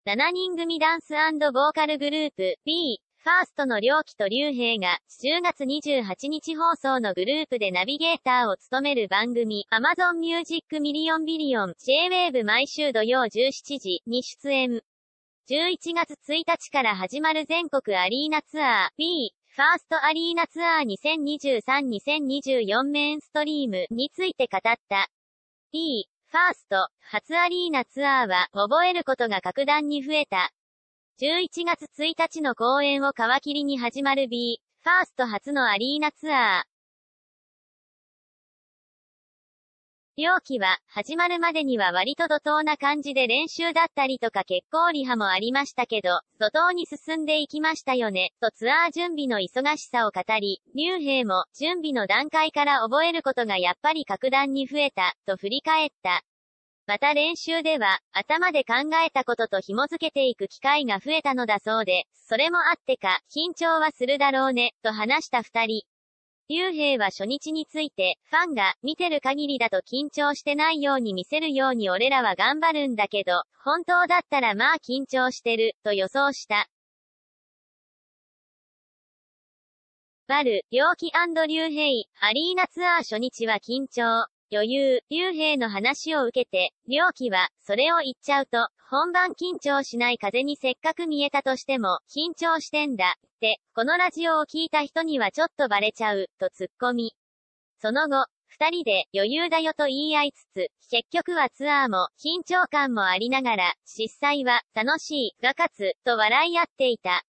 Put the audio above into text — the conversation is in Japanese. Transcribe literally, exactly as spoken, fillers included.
しちにん組ダンス&ボーカルグループ B、ファーストの良樹と竜兵がじゅうがつにじゅうはちにち放送のグループでナビゲーターを務める番組 Amazon Music Million Billion J-Wave 毎週土曜じゅうしちじに出演。じゅういちがつついたちから始まる全国アリーナツアー B、ファーストアリーナツアーにせんにじゅうさん にせんにじゅうよんメインストリームについて語った。B、ファースト、初アリーナツアーは覚えることが格段に増えた。じゅういちがつついたちの公演を皮切りに始まる B、ファースト初のアリーナツアー。両期は、始まるまでには割と怒涛な感じで練習だったりとか結構リハもありましたけど、怒涛に進んでいきましたよね、とツアー準備の忙しさを語り、竜兵も、準備の段階から覚えることがやっぱり格段に増えた、と振り返った。また練習では、頭で考えたことと紐づけていく機会が増えたのだそうで、それもあってか、緊張はするだろうね、と話した二人。竜兵は初日について、ファンが、見てる限りだと緊張してないように見せるように俺らは頑張るんだけど、本当だったらまあ緊張してる、と予想した。バル、両期&竜兵、アリーナツアー初日は緊張。余裕、竜兵の話を受けて、両期は、それを言っちゃうと、本番緊張しない風にせっかく見えたとしても、緊張してんだ、って、このラジオを聞いた人にはちょっとバレちゃう、と突っ込み。その後、二人で、余裕だよと言い合いつつ、結局はツアーも、緊張感もありながら、実際は、楽しい、が勝つ、と笑い合っていた。